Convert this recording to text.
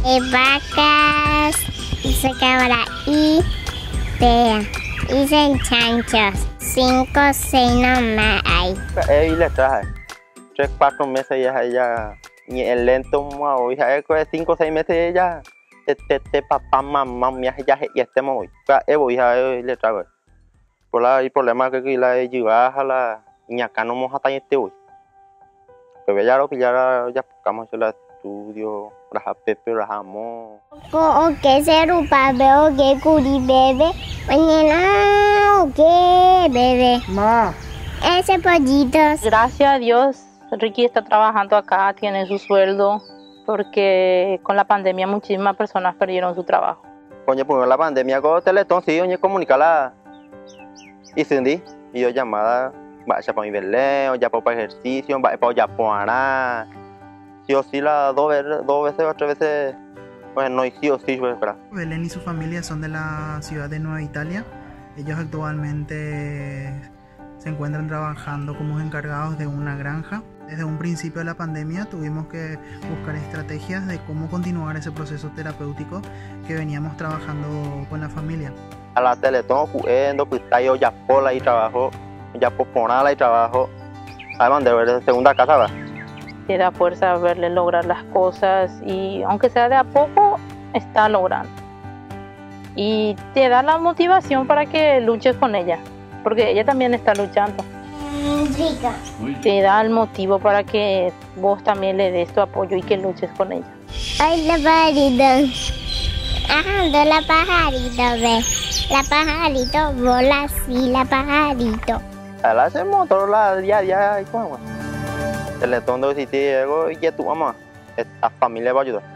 Vacas, hice cabra y pea. Hice chanchos. 5 o 6 nomás hay. Él le traje 3, 4 meses ya y el lento mau ya 5 o 6 meses ya papá mamá ya este mau voy a le trago por el problema que la lleva a la ñaca no moja tan este hoy pero ya lo pillara ya buscamos el estudio raja pepe raja mo o que se rupa veo que curi bebe mañana o que bebe Ma. Ese pollito. Gracias a Dios, Ricky está trabajando acá, tiene su sueldo, porque con la pandemia muchísimas personas perdieron su trabajo. Coño, pues la pandemia con Teletón, sí, oye, comunicarla. Y Cindy, y yo llamada, vaya para mi Belén, o ya para ejercicio, vaya para ya para sí o sí, las 2 veces o 3 veces, pues no, y sí o sí, pues, ¿verdad? Belén y su familia son de la ciudad de Nueva Italia. Ellos actualmente se encuentran trabajando como encargados de una granja. Desde un principio de la pandemia tuvimos que buscar estrategias de cómo continuar ese proceso terapéutico que veníamos trabajando con la familia. A la Teletón jugando, pues yo ya por ahí trabajo, ya por ponerla y trabajo. Además de ver segunda casa, ¿va? Te da fuerza a verle lograr las cosas y aunque sea de a poco, está logrando. Y te da la motivación para que luches con ella, porque ella también está luchando. Rica. Te da el motivo para que vos también le des tu apoyo y que luches con ella. Ay, la pajarita. Ajá, la pajarita, ve. La pajarito bola así, la pajarito. La hacemos todos los días, y cómo. Teletón, si te llego y que tu mamá, esta familia va a ayudar.